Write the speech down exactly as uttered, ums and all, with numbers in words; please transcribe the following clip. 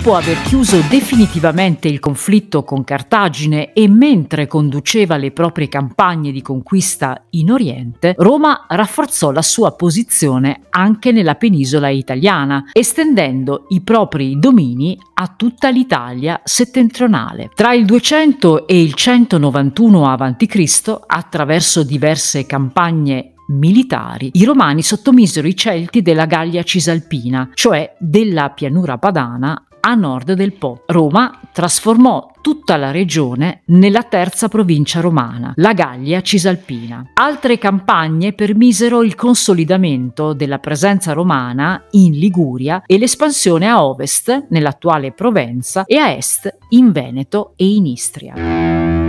Dopo aver chiuso definitivamente il conflitto con Cartagine e mentre conduceva le proprie campagne di conquista in Oriente, Roma rafforzò la sua posizione anche nella penisola italiana, estendendo i propri domini a tutta l'Italia settentrionale. Tra il duecento e il centonovantuno avanti Cristo, attraverso diverse campagne militari, i Romani sottomisero i Celti della Gallia Cisalpina, cioè della pianura padana a nord del Po. Roma trasformò tutta la regione nella terza provincia romana, la Gallia Cisalpina. Altre campagne permisero il consolidamento della presenza romana in Liguria e l'espansione a ovest nell'attuale Provenza e a est in Veneto e in Istria.